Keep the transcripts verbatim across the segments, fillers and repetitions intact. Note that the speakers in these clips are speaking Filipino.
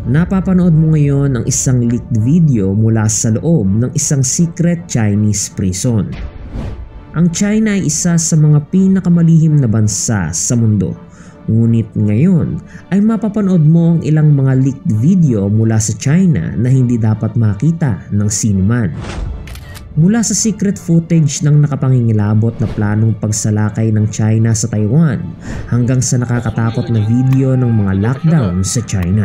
Napapanood mo ngayon ang isang leaked video mula sa loob ng isang secret Chinese prison. Ang China ay isa sa mga pinakamalihim na bansa sa mundo. Ngunit ngayon ay mapapanood mo ang ilang mga leaked video mula sa China na hindi dapat makita ng sinuman. Mula sa secret footage ng nakapangingilabot na planong pagsalakay ng China sa Taiwan hanggang sa nakakatakot na video ng mga lockdown sa China.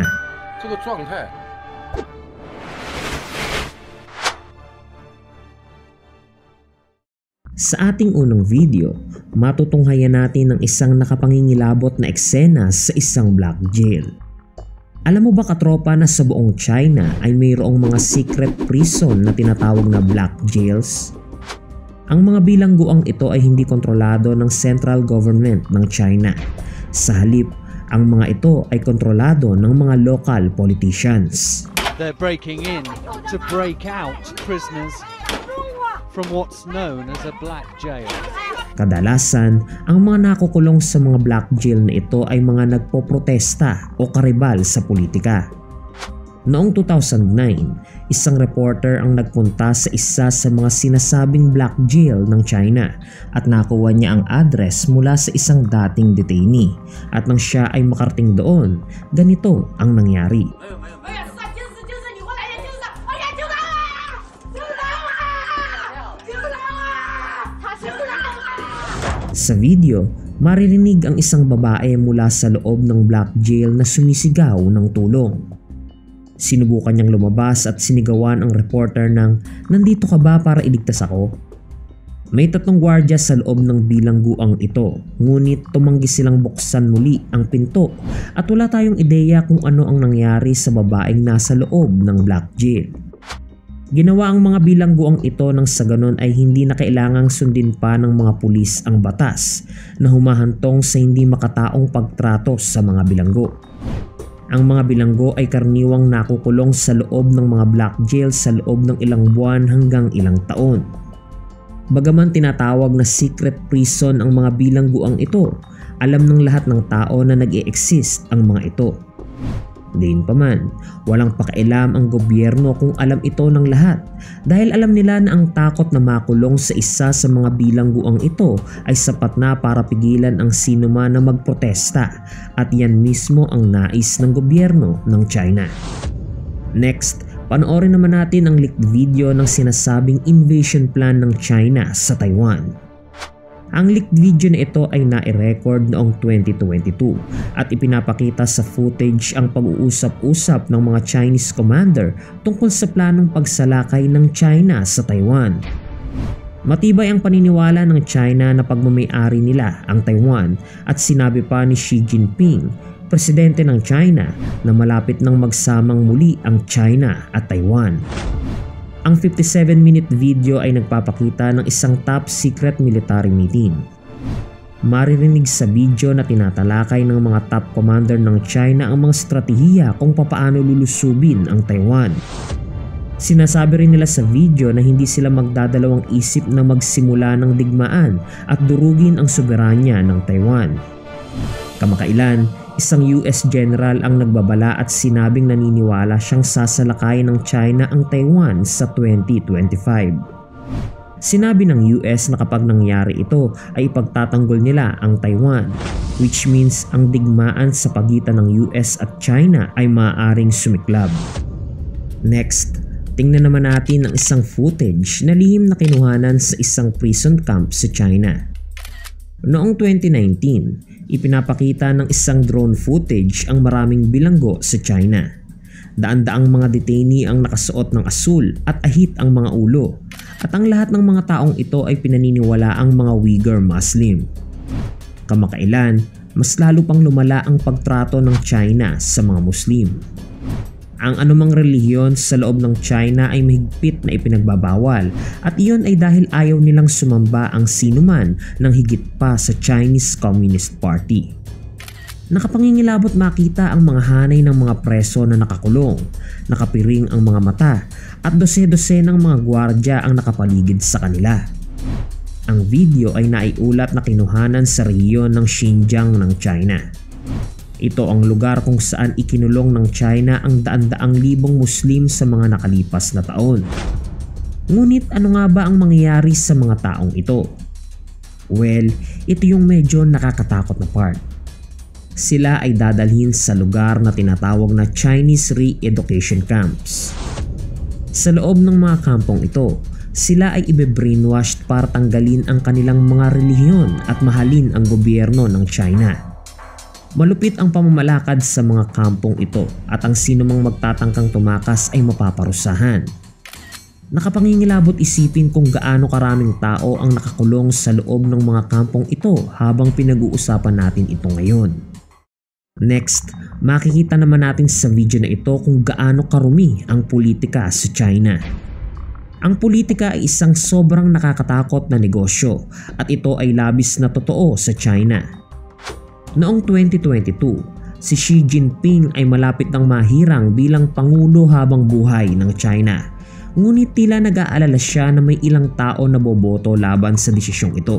Sa ating unang video, matutunghayan natin ang isang nakapangingilabot na eksena sa isang black jail. Alam mo ba katropa na sa buong China ay mayroong mga secret prison na tinatawag na black jails? Ang mga bilangguang ito ay hindi kontrolado ng central government ng China. Sa halip, ang mga ito ay kontrolado ng mga local politicians. They're breaking in to break out prisoners from what's known as a black jail. Kadalasan, ang mga nakukulong sa mga black jail na ito ay mga nagpoprotesta o karibal sa politika. Noong two thousand nine, isang reporter ang nagpunta sa isa sa mga sinasabing black jail ng China at nakuha niya ang address mula sa isang dating detainee. At nang siya ay makarating doon, ganito ang nangyari. Sa video, maririnig ang isang babae mula sa loob ng black jail na sumisigaw ng tulong. Sinubukan niyang lumabas at sinigawan ang reporter ng, "Nandito ka ba para iligtas ako?" May tatlong gwardiya sa loob ng bilangguang ito, ngunit tumanggi silang buksan muli ang pinto at wala tayong ideya kung ano ang nangyari sa babaeng nasa loob ng black jail. Ginawa ang mga bilangguang ito nang sa ganon ay hindi na kailangang sundin pa ng mga pulis ang batas na humahantong sa hindi makataong pagtrato sa mga bilanggo. Ang mga bilanggo ay karaniwang nakukulong sa loob ng mga black jail sa loob ng ilang buwan hanggang ilang taon. Bagaman tinatawag na secret prison ang mga bilangguang ito, alam ng lahat ng tao na nag-e-exist ang mga ito. Gayunpaman, walang pakialam ang gobyerno kung alam ito ng lahat dahil alam nila na ang takot na makulong sa isa sa mga bilangguang ito ay sapat na para pigilan ang sinuman na magprotesta at yan mismo ang nais ng gobyerno ng China. Next, panoorin naman natin ang leaked video ng sinasabing invasion plan ng China sa Taiwan. Ang leaked video na ito ay nai-record noong twenty twenty-two at ipinapakita sa footage ang pag-uusap-usap ng mga Chinese commander tungkol sa planong pagsalakay ng China sa Taiwan. Matibay ang paniniwala ng China na pagmamay-ari nila ang Taiwan at sinabi pa ni Xi Jinping, presidente ng China, na malapit nang magsamang muli ang China at Taiwan. Ang fifty-seven minute video ay nagpapakita ng isang top secret military meeting. Maririnig sa video na tinatalakay ng mga top commander ng China ang mga estratehiya kung papaano lulusubin ang Taiwan. Sinasabi rin nila sa video na hindi sila magdadalawang isip na magsimula ng digmaan at durugin ang soberanya ng Taiwan. Kamakailan, isang U S general ang nagbabala at sinabing naniniwala siyang sasalakay ng China ang Taiwan sa twenty twenty-five. Sinabi ng U S na kapag nangyari ito ay ipagtatanggol nila ang Taiwan, which means ang digmaan sa pagitan ng U S at China ay maaaring sumiklab. Next, tingnan naman natin ang isang footage na lihim na kinuhanan sa isang prison camp sa China. Noong twenty nineteen, ipinapakita ng isang drone footage ang maraming bilanggo sa China. Daan-daang mga detainee ang nakasuot ng asul at ahit ang mga ulo at ang lahat ng mga taong ito ay pinaniniwala ang mga Uyghur Muslim. Kamakailan, mas lalo pang lumala ang pagtrato ng China sa mga Muslim. Ang anumang relihiyon sa loob ng China ay mahigpit na ipinagbabawal at iyon ay dahil ayaw nilang sumamba ang sinuman ng higit pa sa Chinese Communist Party. Nakapangingilabot makita ang mga hanay ng mga preso na nakakulong, nakapiring ang mga mata at dose-dose ng mga gwardya ang nakapaligid sa kanila. Ang video ay naiulat na kinuhanan sa rehiyon ng Xinjiang ng China. Ito ang lugar kung saan ikinulong ng China ang daan-daang libong Muslim sa mga nakalipas na taon. Ngunit ano nga ba ang mangyayari sa mga taong ito? Well, ito yung medyo nakakatakot na part. Sila ay dadalhin sa lugar na tinatawag na Chinese Re-Education Camps. Sa loob ng mga kampong ito, sila ay ibe-brainwashed para tanggalin ang kanilang mga relihiyon at mahalin ang gobyerno ng China. Malupit ang pamamalakad sa mga kampong ito at ang sino mang magtatangkang tumakas ay mapaparusahan. Nakapangingilabot isipin kung gaano karaming tao ang nakakulong sa loob ng mga kampong ito habang pinag-uusapan natin ito ngayon. Next, makikita naman natin sa video na ito kung gaano karumi ang politika sa China. Ang politika ay isang sobrang nakakatakot na negosyo at ito ay labis na totoo sa China. Noong twenty twenty-two, si Xi Jinping ay malapit ng mahirang bilang pangulo habang buhay ng China. Ngunit tila nag-aalala siya na may ilang tao na boboto laban sa desisyong ito.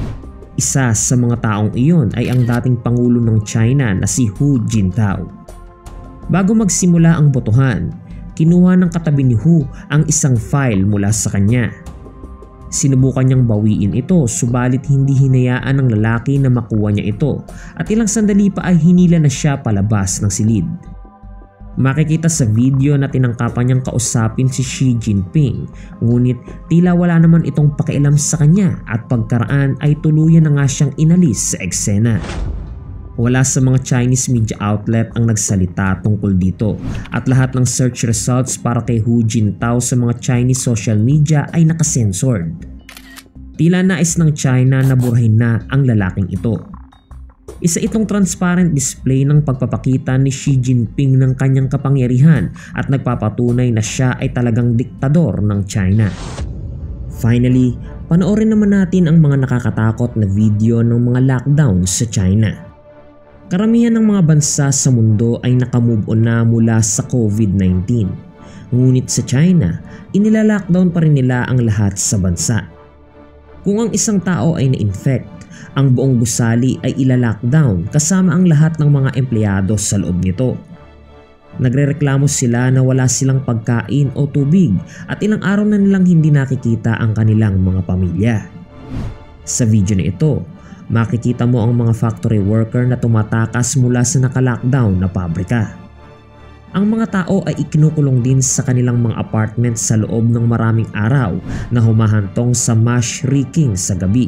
Isa sa mga taong iyon ay ang dating pangulo ng China na si Hu Jintao. Bago magsimula ang botohan, kinuha ng katabi ni Hu ang isang file mula sa kanya. Sinubukan niyang bawiin ito subalit hindi hinayaan ng lalaki na makuha niya ito at ilang sandali pa ay hinila na siya palabas ng silid. Makikita sa video na tinangkapan niyang kausapin si Xi Jinping, ngunit tila wala naman itong pakialam sa kanya at pagkaraan ay tuluyan na nga siyang inalis sa eksena. Wala sa mga Chinese media outlet ang nagsalita tungkol dito at lahat ng search results para kay Hu Jintao sa mga Chinese social media ay nakasensored. Tila nais ng China na burahin na ang lalaking ito. Isa itong transparent display ng pagpapakita ni Xi Jinping ng kanyang kapangyarihan at nagpapatunay na siya ay talagang diktador ng China. Finally, panoorin naman natin ang mga nakakatakot na video ng mga lockdown sa China. Karamihan ng mga bansa sa mundo ay nakamove on na mula sa COVID nineteen. Ngunit sa China, inilalockdown pa rin nila ang lahat sa bansa. Kung ang isang tao ay na-infect, ang buong gusali ay ilalockdown kasama ang lahat ng mga empleyado sa loob nito. Nagrereklamo sila na wala silang pagkain o tubig at ilang araw na nilang hindi nakikita ang kanilang mga pamilya. Sa video na ito, makikita mo ang mga factory worker na tumatakas mula sa naka-lockdown na pabrika. Ang mga tao ay ikinukulong din sa kanilang mga apartment sa loob ng maraming araw na humahantong sa mass wreaking sa gabi.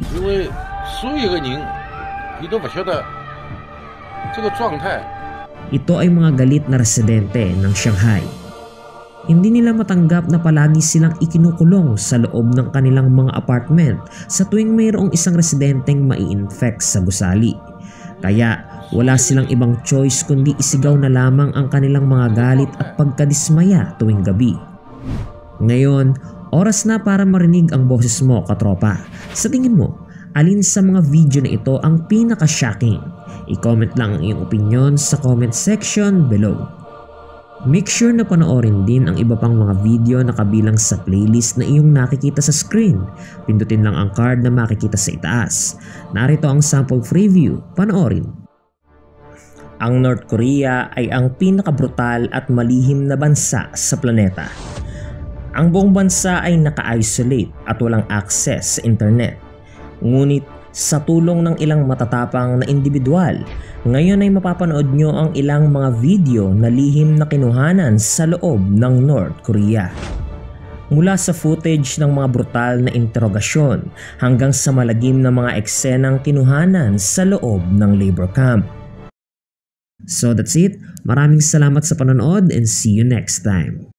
Ito ay mga galit na residente ng Shanghai. Hindi nila matanggap na palagi silang ikinukulong sa loob ng kanilang mga apartment sa tuwing mayroong isang residenteng mai-infect sa gusali. Kaya wala silang ibang choice kundi isigaw na lamang ang kanilang mga galit at pagkadismaya tuwing gabi. Ngayon, oras na para marinig ang boses mo, katropa. Sa tingin mo, alin sa mga video na ito ang pinaka-shocking? I-comment lang ang iyong opinion sa comment section below. Make sure na panoorin din ang iba pang mga video na kabilang sa playlist na iyong nakikita sa screen. Pindutin lang ang card na makikita sa itaas. Narito ang sample preview. Panoorin. Ang North Korea ay ang pinakabrutal at malihim na bansa sa planeta. Ang buong bansa ay naka-isolate at walang access sa internet. Ngunit sa tulong ng ilang matatapang na individual, ngayon ay mapapanood nyo ang ilang mga video na lihim na kinuhanan sa loob ng North Korea. Mula sa footage ng mga brutal na interogasyon hanggang sa malagim na mga eksenang kinuhanan sa loob ng labor camp. So that's it. Maraming salamat sa panonood and see you next time.